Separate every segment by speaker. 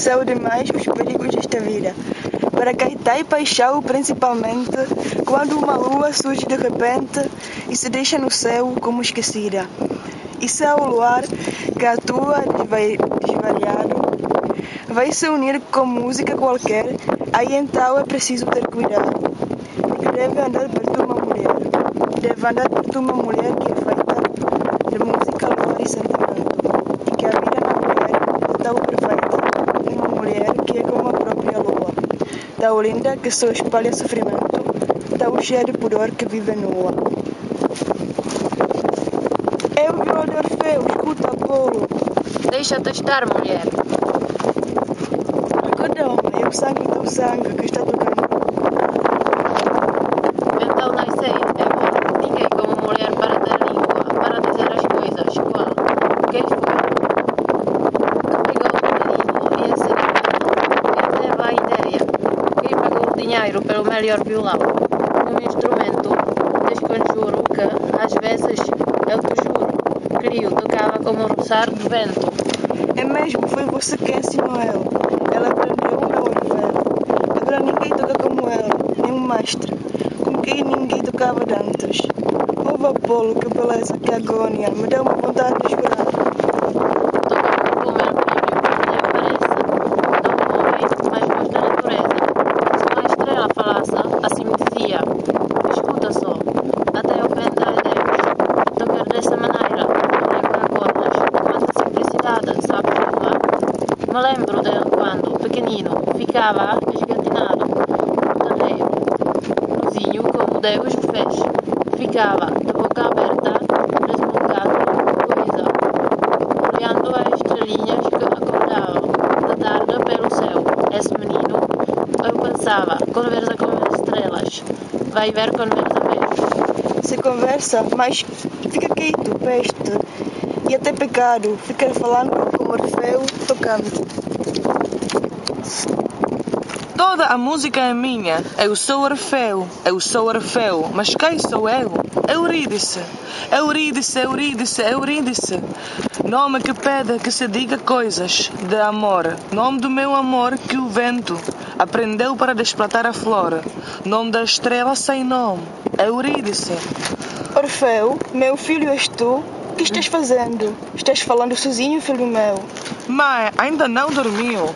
Speaker 1: conheceu demais os perigos desta vida. Para Caetá e paixão, principalmente, quando uma lua surge de repente e se deixa no céu como esquecida. E se ao luar que atua desvariado vai se unir com música qualquer, aí então é preciso ter cuidado. Que deve andar perto uma mulher. Deve andar perto uma mulher que é feita de música, luar e sentimento. E que a vida na mulher é tão perfeita. Uma mulher que é como a própria lua. Tão linda que só espalha sofrimento. Tão cheia de pudor que vive nua. É o violão de Orfeu, escuta, Apolo.
Speaker 2: Deixa-te estar, mulher.
Speaker 1: Acordão, é o sangue do sangue que está tocando.
Speaker 2: Então não sei, é bom. Ninguém como mulher para ter língua, para dizer as coisas. Qual? Quem foi? Que pegou o menino e ensinou? Quem teve a ideia? Quem pagou o dinheiro pelo melhor violão? Um instrumento desconjuro que, às vezes, eu te juro, Crio tocava como o roçar do vento.
Speaker 1: É mesmo, foi você que ensinou ela. Ela aprendeu o meu Orfeu. Agora ninguém toca como ela, nenhum mestre. Com quem ninguém tocava de antes. Ouve, Apolo, que beleza, que agônia. Me dá uma vontade de chorar.
Speaker 2: Tocava como meu filho, nem parece. Não homem, mas voz da natureza. Se uma estrela falasse, assim me dizia: escuta só, até eu pena é Deus. Tocar dessa maneira, não lembra acordas. Quanta simplicidade, sabes lá? Me lembro dele quando, pequenino, ficava esgatinado no taneiro, cozinho como Deus o fez. Ficava de boca aberta, desmolgado de coisa, olhando as estrelinhas que acordavam de tarde pelo céu. Esse menino, eu pensava, conversa com as estrelas, vai ver conversa mesmo.
Speaker 1: Se conversa, mas fica quieto, peste. E até pecado, ficar falando como Orfeu, tocando.
Speaker 3: Toda a música é minha. Eu sou Orfeu, mas quem sou eu? Eurídice, Eurídice, Eurídice, Eurídice. Nome que pede que se diga coisas de amor. Nome do meu amor que o vento aprendeu para desplatar a flor. Nome da estrela sem nome, Eurídice.
Speaker 1: Orfeu, meu filho és tu? O que estás fazendo? Estás falando sozinho, filho meu?
Speaker 3: Mãe, ainda não dormiu.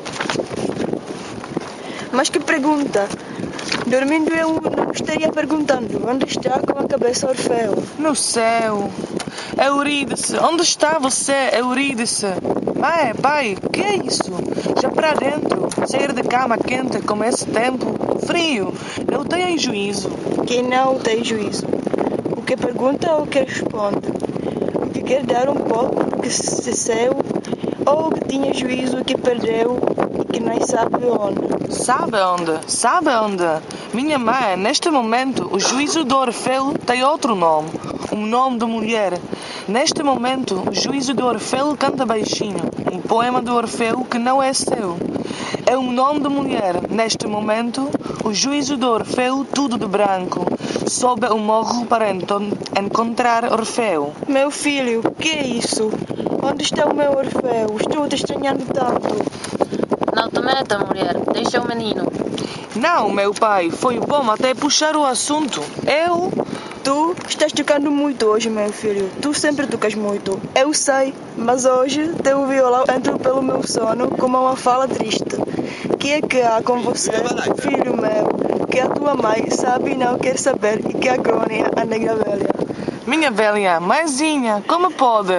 Speaker 1: Mas que pergunta? Dormindo eu não estaria perguntando. Onde está com a cabeça Orfeu?
Speaker 3: No céu. Eurídice, onde está você, Eurídice? Mãe, pai, que é isso? Já para dentro, sair de cama quente como esse tempo, frio, não tem juízo.
Speaker 1: Quem não tem juízo? O que pergunta ou o que responde? O que quer dar um pouco do que se seu, ou o que tinha juízo e que perdeu e que nem sabe onde?
Speaker 3: Sabe onde? Sabe onde? Minha mãe, neste momento, o juízo do Orfeu tem outro nome. Um nome de mulher. Neste momento, o juízo do Orfeu canta baixinho. Um poema do Orfeu que não é seu. É um nome de mulher. Neste momento, o juízo do Orfeu tudo de branco. Sobe o morro para encontrar Orfeu.
Speaker 1: Meu filho, o que é isso? Onde está o meu Orfeu? Estou te estranhando tanto.
Speaker 2: Não te meta, mulher, deixa o menino.
Speaker 3: Não, meu pai, foi bom até puxar o assunto. Eu?
Speaker 1: Tu estás tocando muito hoje, meu filho. Tu sempre tocas muito. Eu sei, mas hoje teu violão entrou pelo meu sono como uma fala triste. Que é que há com você, filho meu, que a tua mãe sabe e não quer saber e que agônia a negra velha?
Speaker 3: Minha velha, mãezinha, como pode?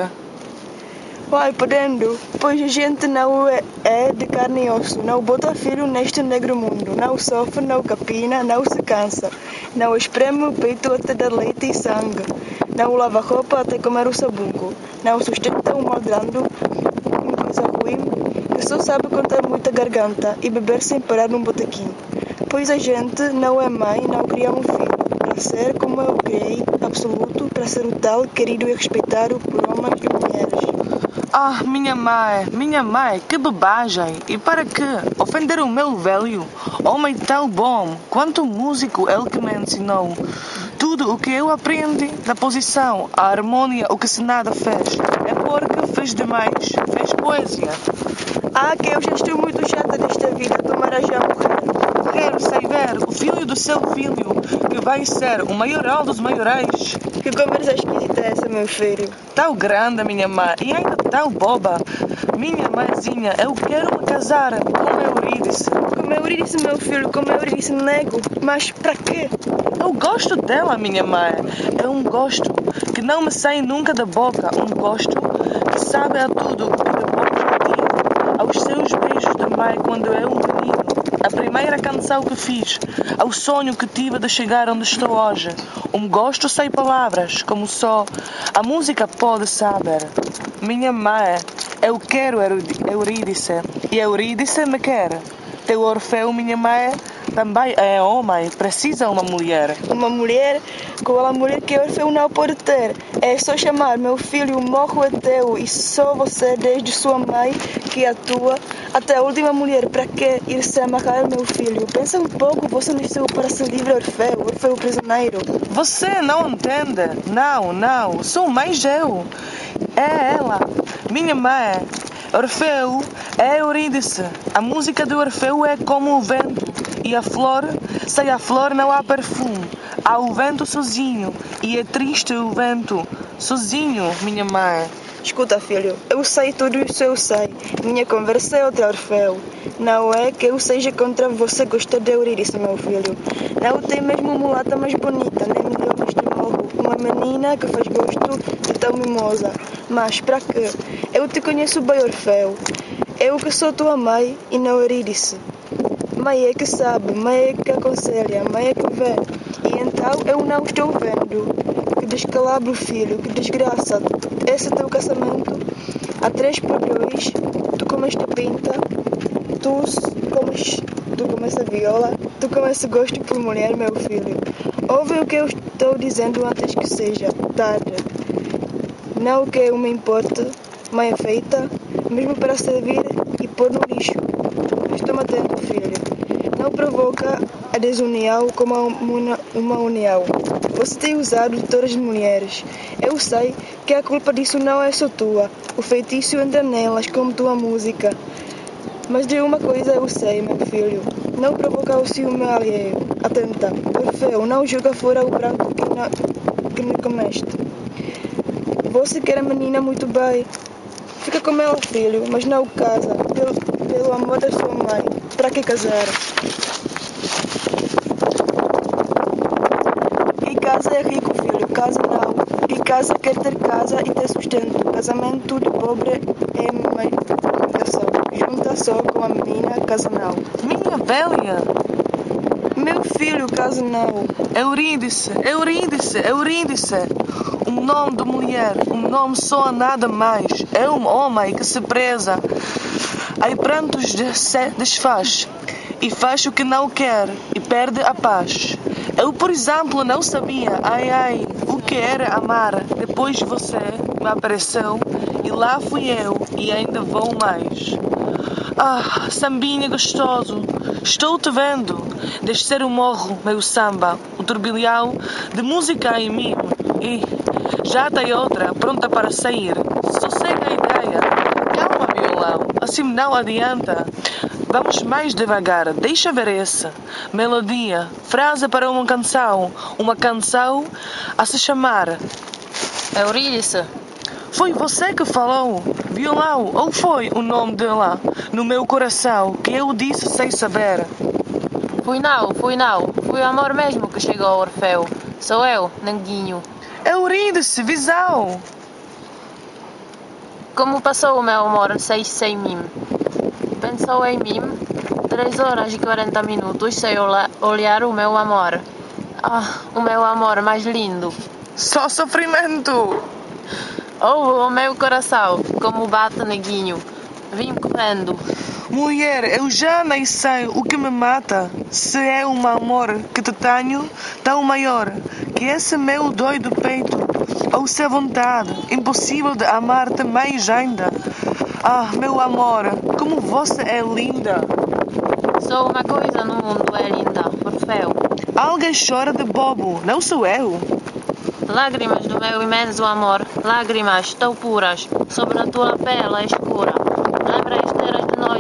Speaker 1: Vai podendo, pois a gente não é de carne e osso, não bota filho neste negro mundo, não sofre, não capina, não se cansa, não espreme o peito até dar leite e sangue, não lava roupa até comer o sabugo, não sustenta um madrando com coisa ruim, que só sabe contar muita garganta e beber sem parar num botequim. Pois a gente não é mãe, não cria um filho, para ser como eu criei, absoluto, para ser o tal, querido e respeitado por homens e mulheres.
Speaker 3: Ah, minha mãe, que bobagem! E para quê? Ofender o meu velho? Homem tão bom, quanto músico ele que me ensinou. Tudo o que eu aprendi da posição, a harmonia, o que se nada fez. É porque fez demais, fez poesia.
Speaker 1: Ah, que eu já estou muito chata desta vida, tomara já morrer.
Speaker 3: Quero saber o filho do seu filho, que vai ser o maioral dos maiorais.
Speaker 1: Que conversa esquisita é essa, meu filho?
Speaker 3: Tão grande, minha mãe, e ainda tão boba. Minha mãezinha, eu quero me casar com Eurídice.
Speaker 1: Como Eurídice, meu filho, como Eurídice, nego. Mas para quê?
Speaker 3: Eu gosto dela, minha mãe. É um gosto que não me sai nunca da boca. Um gosto que sabe a tudo que da boca digo. Aos seus beijos de mãe quando eu um menino. A primeira canção que fiz. Ao sonho que tive de chegar onde estou hoje. Um gosto sem palavras, como só a música pode saber. Minha mãe, eu quero Eurídice. E Eurídice me quer. Teu Orfeu, minha mãe, também é homem, precisa uma mulher.
Speaker 1: Uma mulher, qual a mulher que Orfeu não pode ter? É só chamar meu filho, morro é teu, e só você, desde sua mãe, que atua, até a última mulher, para que ir se amarrar meu filho? Pensa um pouco, você nasceu para ser livre, Orfeu prisioneiro.
Speaker 3: Você não entende? Não, sou mais eu. É ela, minha mãe. Orfeu é Eurídice. A música de Orfeu é como o vento. E a flor, sem a flor não há perfume. Há o vento sozinho. E é triste o vento sozinho, minha mãe.
Speaker 1: Escuta, filho, eu sei tudo isso, eu sei. Minha conversa é outra, Orfeu. Não é que eu seja contra você gostar de Eurídice, meu filho. Não tem mesmo mulata mais bonita, nem melhor neste morro. Uma menina que faz gosto de tão mimosa. Mas para quê? Eu te conheço bem, Orfeu. Eu que sou tua mãe e não Eurídice. Mãe é que sabe, mãe é que aconselha, mãe é que vê. E então eu não estou vendo. Que descalabro, filho, que desgraça. Esse teu casamento, a 3x2, tu comes pinta, tu comes a viola, tu comes gosto por mulher, meu filho. Ouve o que eu estou dizendo antes que seja tarde. Não que eu me importe, mãe é feita, mesmo para servir e pôr no lixo. Mas toma atento, filho. Não provoca a desunião como uma união. Você tem usado todas as mulheres. Eu sei que a culpa disso não é só tua. O feitiço entra nelas como tua música. Mas de uma coisa eu sei, meu filho. Não provoca o ciúme alheio. Atenta. Orfeu, não joga fora o branco que me comeste. Você quer a menina muito bem. Fica com ela, filho, mas não casa. Pelo amor da sua mãe. Para que casar? E casa é rico, filho. Casa não. E casa quer ter casa e ter sustento. Casamento de pobre é manipulação. Junta só com a menina, casa não.
Speaker 3: Minha velha.
Speaker 1: Meu filho, casa não.
Speaker 3: Eurídice. Um nome de mulher, um nome só nada mais. É um homem que se preza. Aí prantos se desfaz. E faz o que não quer. E perde a paz. Eu, por exemplo, não sabia, o que era amar. Depois você me apareceu. E lá fui eu. E ainda vou mais. Ah, sambinha gostoso. Estou te vendo. Descer o morro, meu samba. O turbilhão de música em mim. E já tem outra, pronta para sair. Sossega a ideia. Calma, violão. Assim não adianta. Vamos mais devagar. Deixa ver essa. Melodia. Frase para uma canção. Uma canção a se chamar
Speaker 2: Eurídice,
Speaker 3: Foi você que falou, violão, ou foi o nome dela no meu coração que eu disse sem saber?
Speaker 2: fui não. Fui o amor mesmo que chegou ao Orfeu. Sou eu, Nanguinho.
Speaker 3: Eurídice, visão!
Speaker 2: Como passou o meu amor sem mim? Pensou em mim 3 horas e 40 minutos sem olhar o meu amor. Ah, o meu amor mais lindo.
Speaker 3: Só sofrimento!
Speaker 2: Ouve o meu coração, como bate, neguinho. Vim correndo.
Speaker 3: Mulher, eu já nem sei o que me mata. Se é um amor que te tenho tão maior que esse meu doido peito, ou se é vontade impossível de amar-te mais ainda. Ah, meu amor, como você é linda.
Speaker 2: Só uma coisa no mundo é linda, Orfeu.
Speaker 3: Alguém chora de bobo, não sou eu.
Speaker 2: Lágrimas do meu imenso amor, lágrimas tão puras, sobre a tua pele escura. Lembra as terras de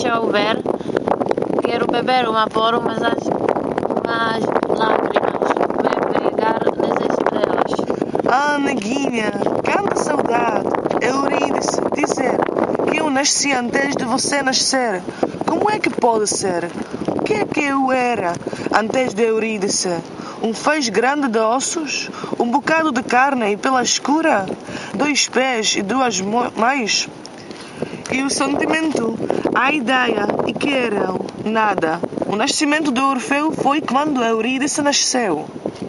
Speaker 2: deixa-o ver. Quero beber uma por mas as lágrimas me pegar nas estrelas.
Speaker 3: Ah, neguinha, canta saudade. Eurídice, dizer que eu nasci antes de você nascer. Como é que pode ser? O que é que eu era antes de Eurídice? Um feixe grande de ossos? Um bocado de carne e pela escura? 2 pés e 2 mãos? E o sentimento, a ideia e que eram nada. O nascimento de Orfeu foi quando Eurídice nasceu.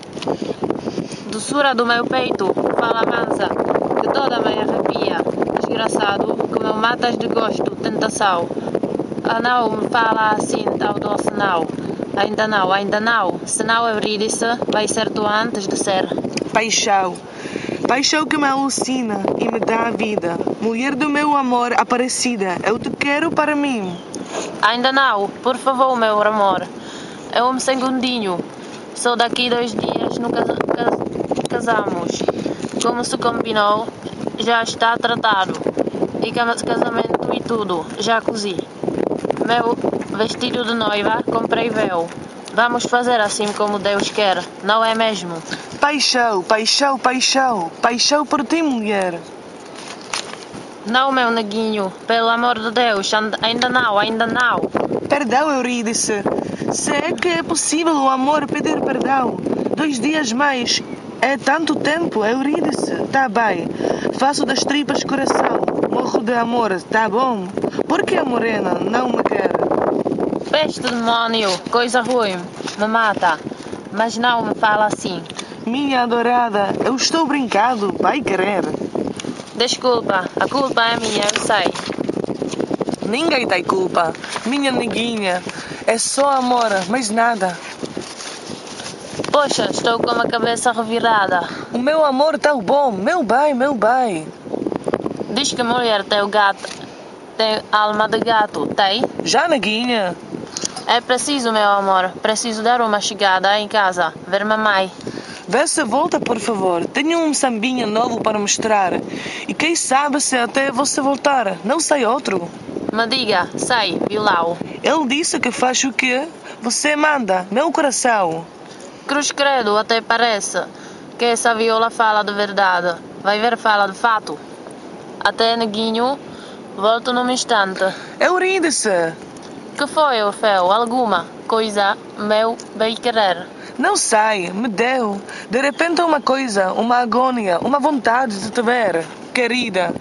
Speaker 2: Doçura do meu peito, fala mansa, que toda me arrepia. Desgraçado, que me matas de gosto, tentação. Ah não, me fala assim, tal doce não. Ainda não. Senão Eurídice vai ser tu antes de ser.
Speaker 3: Paixão. Paixão que me alucina e me dá a vida. Mulher do meu amor aparecida, eu te quero para mim.
Speaker 2: Ainda não, por favor, meu amor. É um segundinho. Só daqui 2 dias nunca casamos. Como se combinou, já está tratado. E casamento e tudo, já cozi. Meu vestido de noiva, comprei véu. Vamos fazer assim como Deus quer, não é mesmo?
Speaker 3: Paixão, paixão, paixão. Paixão por ti, mulher.
Speaker 2: Não, meu neguinho, pelo amor de Deus, ainda não.
Speaker 3: Perdão, Eurídice. Se é que é possível o amor pedir perdão. 2 dias mais. É tanto tempo, Eurídice. Tá bem. Faço das tripas coração. Morro de amor, tá bom? Por que a morena não me quer?
Speaker 2: Peste demónio, coisa ruim, me mata. Mas não me fala assim.
Speaker 3: Minha adorada, eu estou brincando. Vai querer.
Speaker 2: Desculpa, a culpa é minha, eu sei.
Speaker 3: Ninguém tem culpa. Minha neguinha. É só amor, mais nada.
Speaker 2: Poxa, estou com a cabeça revirada.
Speaker 3: O meu amor tão bom. Meu bem, meu bem.
Speaker 2: Diz que mulher tem alma de gato, tem?
Speaker 3: Já, neguinha?
Speaker 2: É preciso, meu amor. Preciso dar uma chegada em casa, ver mamãe.
Speaker 3: Vê se volta, por favor. Tenho um sambinha novo para mostrar. E quem sabe se até você voltar. Não sei outro.
Speaker 2: Me diga, sei, viu-lá-o.
Speaker 3: Ele disse que faz o que você manda. Meu coração.
Speaker 2: Cruz credo, até parece que essa viola fala de verdade. Vai ver, fala de fato. Até, neguinho, volto num instante.
Speaker 3: Eurídice.
Speaker 2: Que foi, Orfeu? Alguma coisa meu bem querer?
Speaker 3: Não sei, me deu. De repente uma coisa, uma agônia, uma vontade de te ver, querida.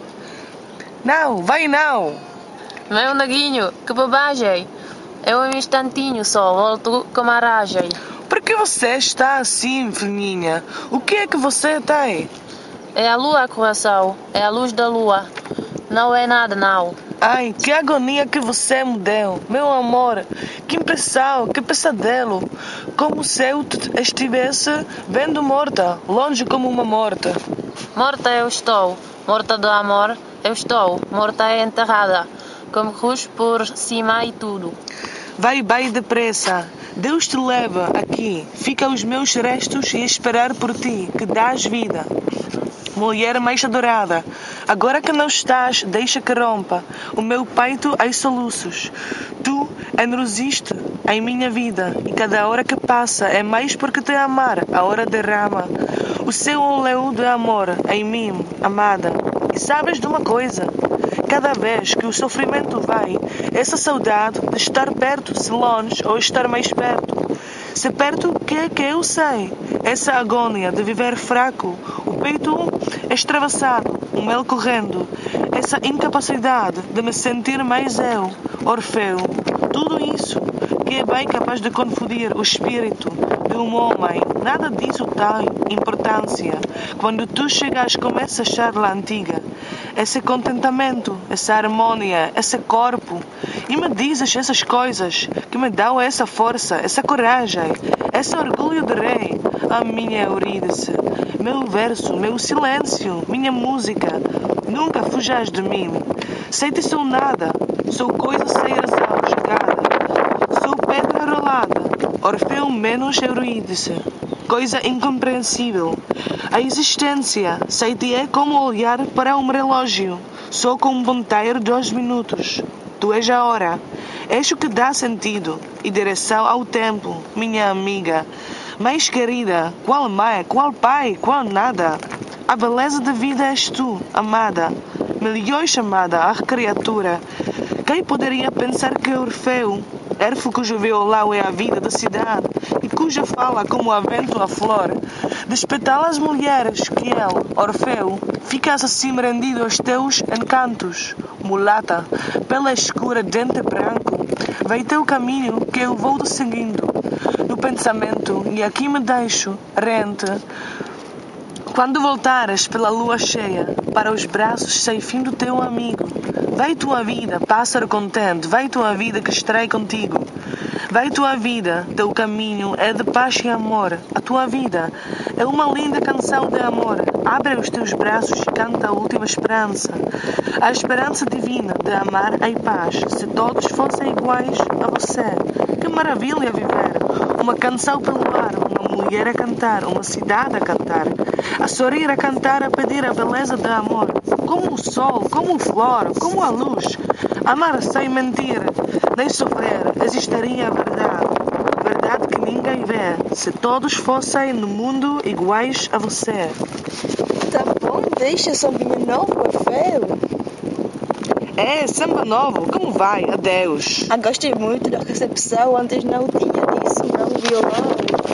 Speaker 3: Não, vai não.
Speaker 2: Meu neguinho, que bobagem. Eu um instantinho só, volto com a ragem.
Speaker 3: Por que você está assim, filhinha? O que é que você tem?
Speaker 2: É a lua, coração. É a luz da lua. Não é nada, não.
Speaker 3: Ai, que agonia que você me deu. Meu amor, que impressão, que pesadelo. Como se eu te estivesse vendo morta, longe como uma morta.
Speaker 2: Morta eu estou. Morta do amor, eu estou. Morta é enterrada. Com cruz por cima e tudo.
Speaker 3: Vai bem depressa. Deus te leva aqui. Fica os meus restos e esperar por ti, que dás vida. Mulher mais adorada, agora que não estás, deixa que rompa o meu peito aos soluços. Tu enrosiste em minha vida, e cada hora que passa é mais porque te amar, a hora derrama o seu óleo de amor em mim, amada. E sabes de uma coisa? Cada vez que o sofrimento vai, essa saudade de estar perto, se longe ou estar mais perto. Se perto, o que é que eu sei? Essa agônia de viver fraco, o peito extravasado, o mel correndo, essa incapacidade de me sentir mais eu, Orfeu, tudo isso que é bem capaz de confundir o espírito de um homem, nada disso tem importância quando tu chegas com essa charla antiga, esse contentamento, essa harmonia, esse corpo, e me dizes essas coisas que me dão essa força, essa coragem, esse orgulho de rei, a minha Eurídice, meu verso, meu silêncio, minha música, nunca fujas de mim. Sei-te sou nada, sou coisa sem razão jogada, sou pedra rolada, Orfeu menos Eurídice, coisa incompreensível. A existência, sei-te é como olhar para um relógio, só com um ponteiro 2 minutos. Tu és a hora. És o que dá sentido e direção ao tempo, minha amiga. Mais querida, qual mãe, qual pai, qual nada. A beleza da vida és tu, amada. Milhões amada, a criatura. Quem poderia pensar que Orfeu, elfo cujo violão é a vida da cidade e cuja fala como a vento a flor, despetal as mulheres que ele, Orfeu, ficasse assim rendido aos teus encantos, mulata, pele escura, dente branco, vai teu caminho que eu vou te seguindo, no pensamento, e aqui me deixo, rente, quando voltares pela lua cheia, para os braços sem fim do teu amigo, vai tua vida, pássaro contente, vai tua vida que estrai contigo. Vai tua vida, teu caminho é de paz e amor. A tua vida é uma linda canção de amor. Abre os teus braços e canta a última esperança. A esperança divina de amar em paz. Se todos fossem iguais a você, que maravilha viver. Uma canção pelo ar, uma mulher a cantar, uma cidade a cantar. A sorrir, a cantar, a pedir a beleza de amor. Como o sol, como a flor, como a luz. Amar sem mentir, nem sofrer, existiria a verdade. Verdade que ninguém vê, se todos fossem no mundo iguais a você.
Speaker 1: Tá bom, deixa sambinha novo, Orfeu.
Speaker 3: É, samba novo, como vai? Adeus.
Speaker 1: Gostei muito da recepção, antes não tinha disso, não, violão.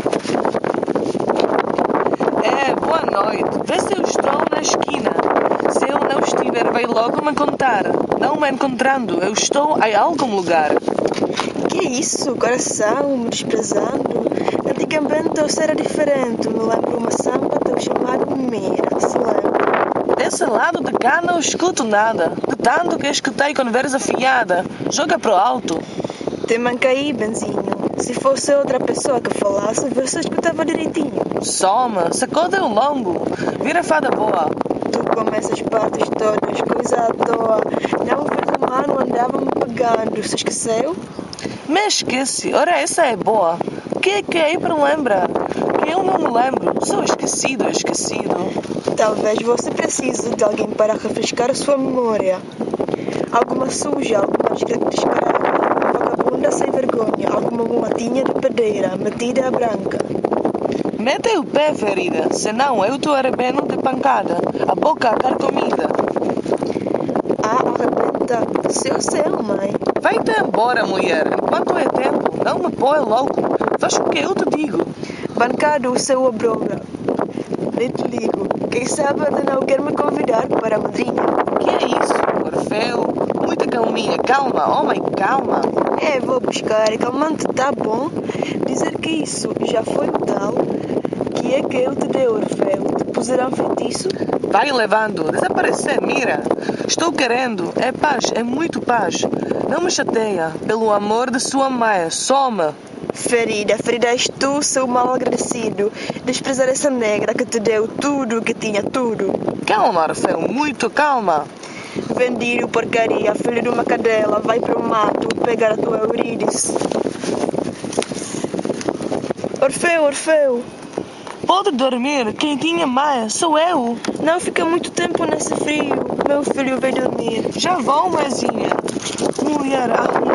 Speaker 3: É, boa noite. Vê se eu estou na esquina. Se eu não estiver, vai logo me contar. Não me encontrando, eu estou em algum lugar.
Speaker 1: Que isso, coração, me desprezando? Antigamente eu era diferente, me lembro uma samba teu chamado Mira, se lembra?
Speaker 3: Desse lado de cá não escuto nada. De tanto que escutei conversa fiada. Joga pro alto.
Speaker 1: Te manca aí, Benzinho. Se fosse outra pessoa que falasse, você escutava direitinho.
Speaker 3: Soma, sacode o lombo. Vira fada boa.
Speaker 1: Tu com essas partes todas, coisa à toa. Não vês o mano andava me pegando, se esqueceu?
Speaker 3: Me esqueci, ora essa é boa. Que é para lembrar? Que eu não me lembro, sou esquecido.
Speaker 1: Talvez você precise de alguém para refrescar a sua memória. Alguma suja, alguma descarada, vagabunda sem vergonha, alguma mulatinha de padeira, metida a branca.
Speaker 3: Mete o pé, ferida, senão eu te arrebeno de pancada, a boca carcomida.
Speaker 1: Arrebenta, seu, mãe.
Speaker 3: Vai-te embora, mulher, enquanto é tempo, não me põe louco, faz o que eu te digo.
Speaker 1: Bancado o seu obroga. Nem te ligo. Quem sabe ainda não quer me convidar para a madrinha.
Speaker 3: Que é isso, Orfeu? Muita calminha, calma, homem, calma.
Speaker 1: Vou buscar, calmante, tá bom? Dizer que isso já foi o tal, que é que eu te dei, Orfeu. Te puseram feitiço?
Speaker 3: Vai levando, desaparecer, mira. Estou querendo, é paz, é muito paz. Não me chateia, pelo amor de sua mãe, soma.
Speaker 1: Ferida és tu, seu mal agradecido. Desprezar essa negra que te deu tudo, que tinha tudo.
Speaker 3: Calma, Orfeu, muito calma.
Speaker 1: Vendido, porcaria, filho de uma cadela, vai pro mato pegar a tua Eurídice. Orfeu.
Speaker 3: Pode dormir, quem tinha mãe sou eu.
Speaker 1: Não fica muito tempo nesse frio, meu filho vai dormir.
Speaker 3: Já vou, mãezinha. Mulher,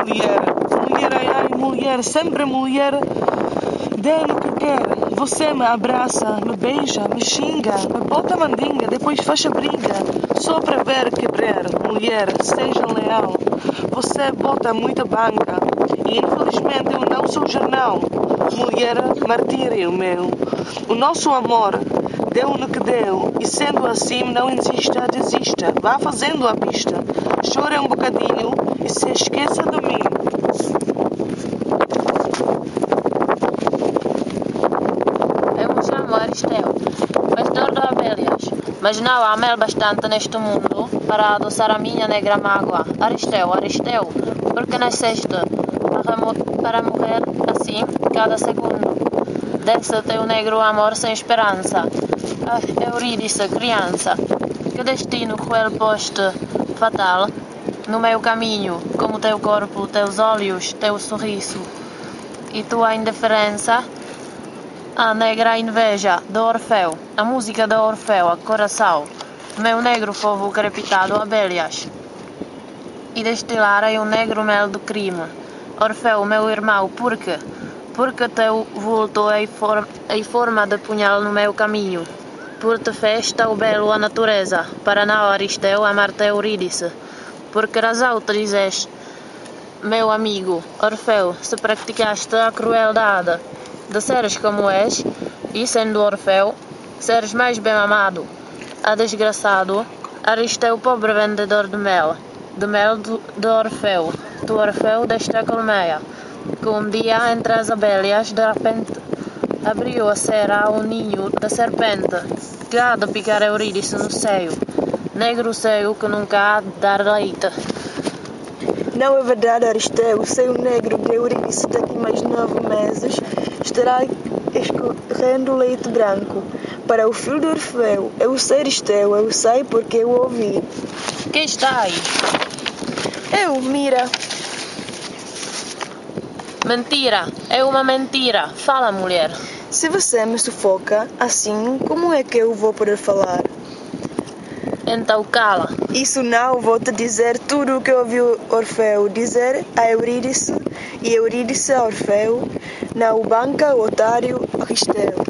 Speaker 3: mulher, sempre mulher. Dê-lhe o que quer. Você me abraça, me beija, me xinga, me bota a mandinga, depois faz a briga. Só para ver quebrar, mulher, seja leal. Você bota muita banca e infelizmente eu não sou jornal. Mulher, martírio meu. O nosso amor deu no que deu e sendo assim não insista, desista. Vá fazendo a pista. Chore um bocadinho e se esqueça de mim.
Speaker 2: Eu me chamo Aristeu, pastor de abelhas, mas não há mel bastante neste mundo para adoçar a minha negra mágoa. Aristeu, por que nasceste para morrer assim cada segundo? Desse teu negro amor sem esperança. Eurídice, criança, que destino cruel poste fatal no meu caminho, como teu corpo, teus olhos, teu sorriso e tua indiferença. A negra inveja do Orfeu, a música do Orfeu, a coração, meu negro povo crepitado, abelhas. e destilarem o negro mel do crime. Orfeu, meu irmão, por quê? Porque teu vulto em forma de punhal no meu caminho. Por te fez tão belo a natureza, para não Aristeu amar-te Eurídice. Por que razão te dizes, meu amigo, Orfeu, se praticaste a crueldade de seres como és, e sendo Orfeu, seres mais bem amado. A desgraçado, Aristeu, pobre vendedor de mel de Orfeu, do Orfeu desta colmeia, que um dia entre as abelhas de repente abriu a cera ao ninho da serpente, que há de picar Eurídice no seio, negro seio que nunca há de dar leite.
Speaker 1: Não é verdade, Aristeu. O seio negro de Eurídice daqui mais 9 meses estará escorrendo leite branco. Para o filho de Orfeu, eu sei, Aristeu, eu sei porque eu ouvi.
Speaker 2: Quem está aí?
Speaker 1: Eu, Mira.
Speaker 2: Mentira, é uma mentira. Fala, mulher.
Speaker 1: Se você me sufoca assim, como é que eu vou poder falar?
Speaker 2: Então cala.
Speaker 1: Isso não, vou te dizer tudo o que eu ouvi Orfeu dizer a Eurídice e Eurídice a Orfeu, na banca o otário Aristeu.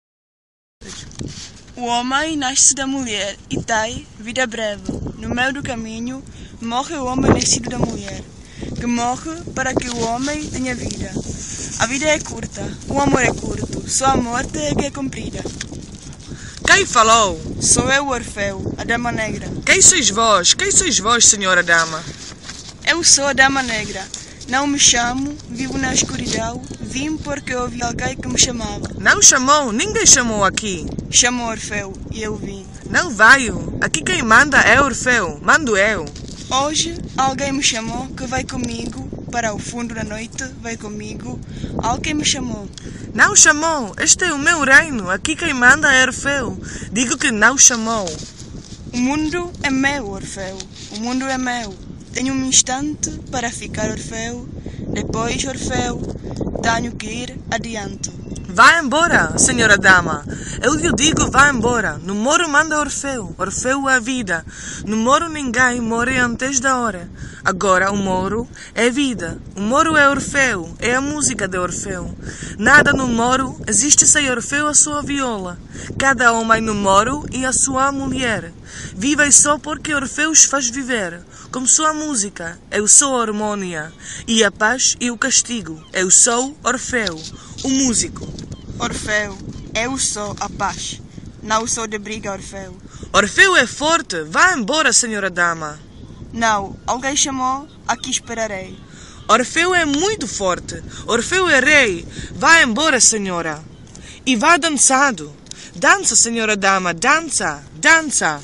Speaker 1: O homem nasce da mulher e tem vida breve. No meio do caminho morre o homem nascido da mulher, que morre para que o homem tenha vida. A vida é curta, o amor é curto, só a morte é que é comprida.
Speaker 3: Quem falou?
Speaker 1: Sou eu, Orfeu, a Dama Negra.
Speaker 3: Quem sois vós? Quem sois vós, senhora dama?
Speaker 1: Eu sou a Dama Negra. Não me chamo, vivo na escuridão. Vim porque ouvi alguém que me chamava.
Speaker 3: Não chamou, ninguém chamou aqui.
Speaker 1: Chamou Orfeu e eu vim.
Speaker 3: Não veio. Aqui quem manda é Orfeu. Mando eu.
Speaker 1: Hoje alguém me chamou que vai comigo para o fundo da noite. Vai comigo. Alguém me chamou.
Speaker 3: Não chamou. Este é o meu reino. Aqui quem manda é Orfeu. Digo que não chamou.
Speaker 1: O mundo é meu, Orfeu. O mundo é meu. Tenho um instante para ficar Orfeu. Depois, Orfeu, tenho que ir adiante.
Speaker 3: Vá embora, senhora dama. Eu lhe digo, vá embora. No moro manda Orfeu. Orfeu é a vida. No moro ninguém morre antes da hora. Agora o moro é vida. O moro é Orfeu. É a música de Orfeu. Nada no moro existe sem Orfeu a sua viola. Cada homem no moro e a sua mulher. Vivem só porque Orfeu os faz viver. Como sua música, eu sou a harmonia. E a paz e o castigo. Eu sou Orfeu, o músico.
Speaker 1: Orfeu, eu sou a paz. Não sou de briga, Orfeu.
Speaker 3: Orfeu é forte. Vá embora, senhora dama.
Speaker 1: Não, alguém chamou, aqui esperarei.
Speaker 3: Orfeu é muito forte. Orfeu é rei. Vá embora, senhora. E vá dançando. Dança, senhora dama, dança, dança.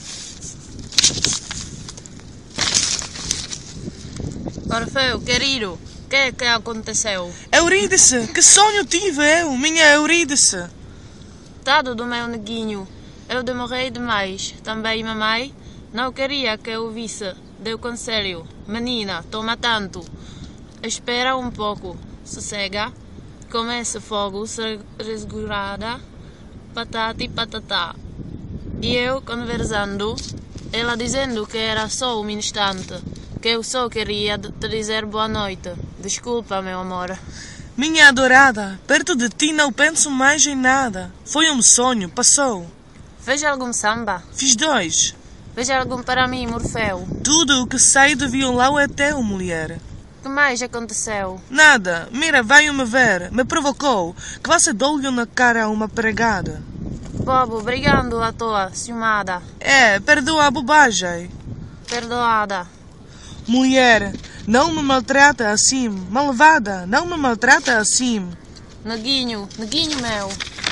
Speaker 2: Orfeu, querido, o que é que aconteceu?
Speaker 3: Eurídice, que sonho tive eu, minha Eurídice.
Speaker 2: Tado do meu neguinho, eu demorei demais. Também mamãe não queria que eu visse. Deu conselho. Menina, toma tanto. Espera um pouco. Sossega. Com esse fogo resguarda. Patati patatá. E eu conversando. Ela dizendo que era só um instante. Que eu só queria te dizer boa noite. Desculpa, meu amor.
Speaker 3: Minha adorada, perto de ti não penso mais em nada. Foi um sonho, passou.
Speaker 2: Fez algum samba?
Speaker 3: Fiz 2.
Speaker 2: Fez algum para mim, Orfeu?
Speaker 3: Tudo o que sai do violão é teu, mulher.
Speaker 2: O que mais aconteceu?
Speaker 3: Nada. Mira, veio-me ver. Me provocou. Que você deu-lhe na cara uma pregada.
Speaker 2: Bobo, brigando à toa, ciumada.
Speaker 3: É, perdoa a bobagem.
Speaker 2: Perdoada.
Speaker 3: Mulher, não me maltrata assim. Malvada, não me maltrata assim.
Speaker 2: Neguinho, neguinho meu.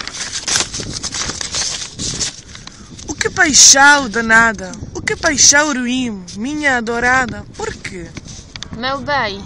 Speaker 3: O que paixão danada. O que paixão ruim, minha adorada. Por quê?
Speaker 2: Meu bem,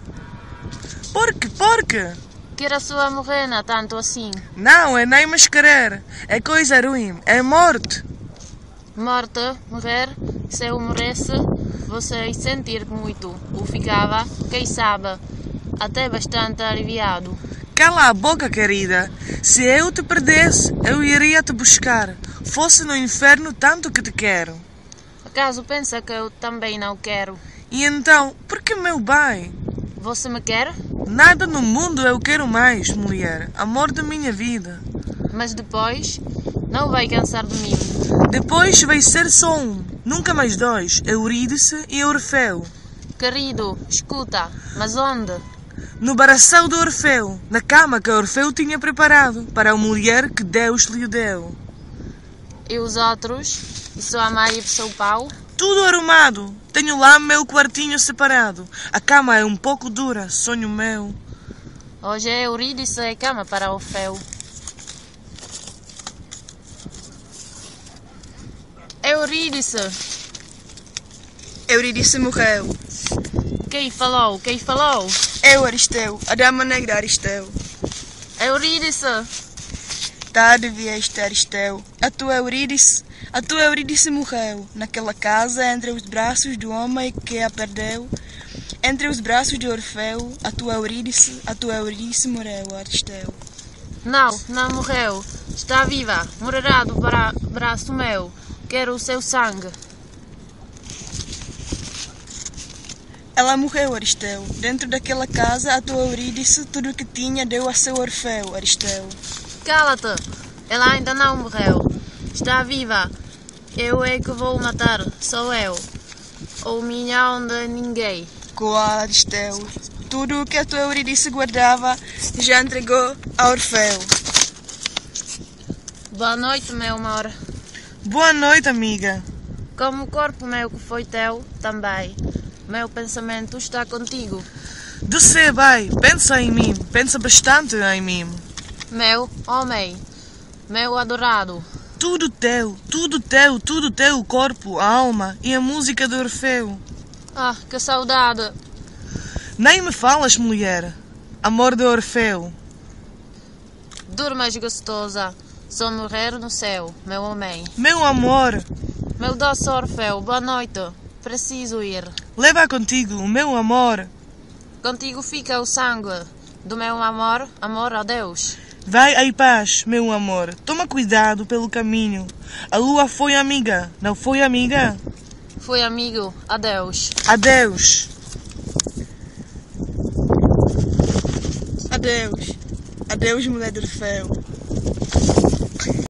Speaker 3: Por quê?
Speaker 2: queira sua morena tanto assim.
Speaker 3: Não, é nem mais querer. É coisa ruim. É morte.
Speaker 2: Morte, morrer, se eu morresse, você ia sentir muito. Ou ficava, quem sabe, até bastante aliviado.
Speaker 3: Cala a boca, querida. Se eu te perdesse, eu iria te buscar. Fosse no inferno tanto que te quero.
Speaker 2: Acaso pensa que eu também não quero?
Speaker 3: E então, por que meu bem?
Speaker 2: Você me quer?
Speaker 3: Nada no mundo eu quero mais, mulher. Amor da minha vida.
Speaker 2: Mas depois não vai cansar de mim.
Speaker 3: Depois vai ser só um, nunca mais dois, Eurídice e Orfeu.
Speaker 2: Querido, escuta, mas onde?
Speaker 3: No baraçal de Orfeu, na cama que Orfeu tinha preparado para a mulher que Deus lhe deu.
Speaker 2: E os outros? E sua mãe e seu pau?
Speaker 3: Tudo arrumado, tenho lá meu quartinho separado. A cama é um pouco dura, sonho meu.
Speaker 2: Hoje é Eurídice e cama para Orfeu. Eurídice!
Speaker 1: Eurídice morreu.
Speaker 2: Quem falou? Quem falou?
Speaker 1: Eu, Aristeu, a dama negra Aristeu.
Speaker 2: Eurídice!
Speaker 1: Tá, devia estar Aristeu. A tua Eurídice morreu. Naquela casa, entre os braços do homem que a perdeu. Entre os braços de Orfeu, a tua Eurídice morreu, Aristeu.
Speaker 2: Não, não morreu. Está viva. Morrerá do braço meu. Quero o seu sangue.
Speaker 1: Ela morreu, Aristeu. Dentro daquela casa, a tua Eurídice tudo o que tinha deu a seu Orfeu, Aristeu.
Speaker 2: Cala-te! Ela ainda não morreu. Está viva. Eu é que vou matar. Sou eu. Ou minha onda ninguém.
Speaker 1: Coa, Aristeu. Tudo o que a tua Eurídice guardava já entregou a Orfeu.
Speaker 2: Boa noite, meu amor.
Speaker 3: Boa noite, amiga.
Speaker 2: Como o corpo meu que foi teu, também. Meu pensamento está contigo.
Speaker 3: Você vai, pensa em mim, pensa bastante em mim.
Speaker 2: Meu homem, meu adorado.
Speaker 3: Tudo teu, o corpo, a alma e a música de Orfeu.
Speaker 2: Ah, que saudade.
Speaker 3: Nem me falas, mulher, amor de Orfeu.
Speaker 2: Durmas gostosa, só morrer no céu, meu homem.
Speaker 3: Meu amor,
Speaker 2: Meu doce Orfeu, boa noite. Preciso ir.
Speaker 3: leva contigo o meu amor.
Speaker 2: Contigo fica o sangue do meu amor, amor a Deus.
Speaker 3: Vai em paz, meu amor. Toma cuidado pelo caminho. A lua foi amiga, não foi amiga?
Speaker 2: Fui amigo, adeus.
Speaker 3: Adeus.
Speaker 1: Adeus. Adeus, mulher de Orfeu.